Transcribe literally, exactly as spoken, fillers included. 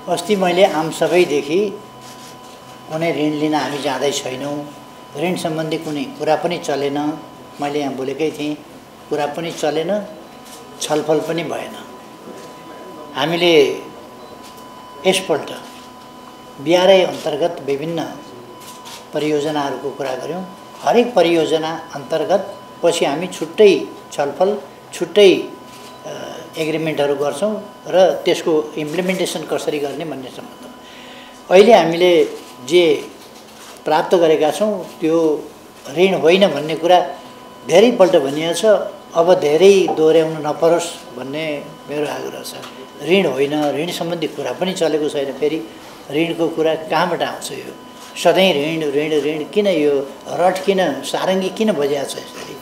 अस्ति मैले आम सबैदेखि कुनै ऋण लिन हामी जाँदै छैनौँ, ऋण सम्बन्धी कुनै कुरा पनि चलेन। मैले यहाँ बोलेकै थिएँ, कुरा पनि चलेन, छलफल पनि भएन। हामीले यसपल्ट बिआरआई अन्तर्गत विभिन्न परियोजनाहरूको कुरा गऱ्यौँ। हरेक परियोजना अन्तर्गत पछि हामी छुट्टै छलफल, छुट्टै एग्रिमेन्टहरू गर्छौँ र त्यसको इम्प्लिमेन्टेसन कसरी गर्ने भन्ने सम्बन्धमा अहिले हामीले जे प्राप्त गरेका छौँ त्यो ऋण होइन भन्ने कुरा धेरैपल्ट भनिएको छ। अब धेरै दोहोऱ्याउनु नपरोस् भन्ने मेरो आग्रह छ। ऋण होइन, ऋण सम्बन्धी कुरा पनि चलेको छैन। फेरि ऋणको कुरा कहाँबाट आउँछ? यो सधैँ ऋण ऋण ऋण किन? यो रट किन, सारङ्गी किन बजिएको छ यसरी?